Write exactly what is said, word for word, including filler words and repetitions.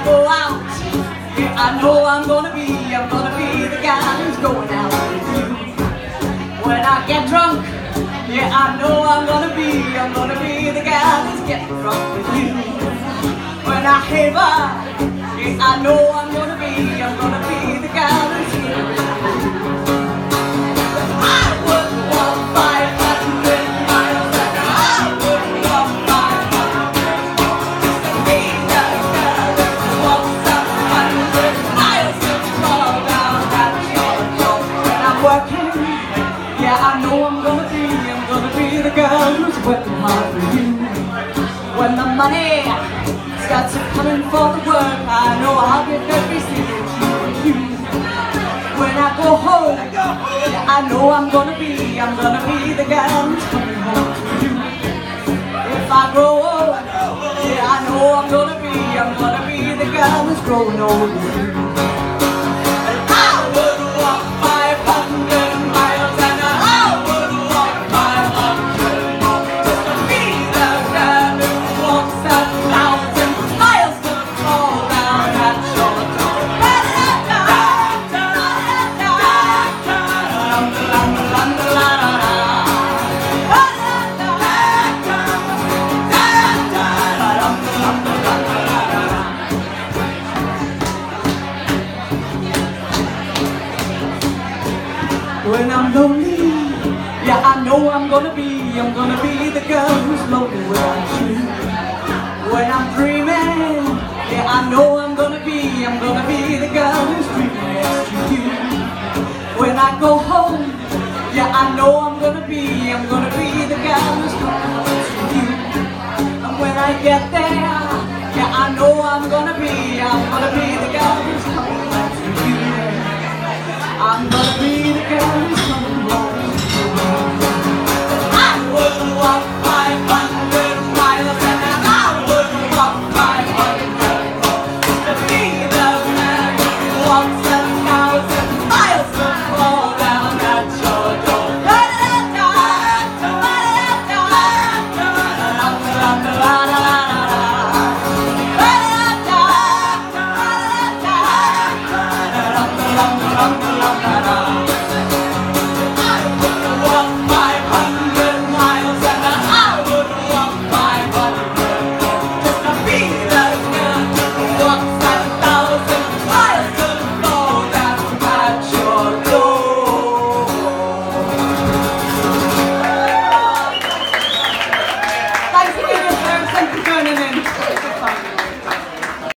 go out, yeah, I know I'm gonna be, I'm gonna be the guy who's going out with you. When I get drunk, yeah, I know I'm gonna be, I'm gonna be the guy who's getting drunk with you. When I haver, yeah, I know I'm gonna be, I'm gonna be the guy who's here with you. I would walk five hundred miles and I would walk five hundred more just to be the girl who walks a hundred miles to fall down at your door. When I'm working, yeah, I know I'm gonna be, I'm gonna be the girl who's working hard for you. When the money starts to come in for the work, I know I'll give every single to you. When I go home, yeah, I know I'm gonna be, I'm gonna be the girl who's coming home to you. If I grow old, yeah, I know I'm gonna be, I'm gonna be the girl who's growing old with you. And I would walk five hundred miles and I would walk five hundred more just to be the girl who walks a thousand miles to fall down at your door. When I'm lonely, yeah, I know I'm gonna be, I'm gonna be the girl who's lonely without you. When I'm dreaming, yeah, I know I'm gonna be, I'm gonna be the girl who's dreaming next to you. When I go home, yeah, I know I'm gonna be, I'm gonna be the girl who's coming home to you. And when I get there, yeah, I know I'm gonna be, I'm gonna be the girl who's coming home to you. I'm gonna be the girl who's coming home to you. I would walk five hundred miles and I would walk five hundred more to be the man who walks a thousand miles to fall down at your door. La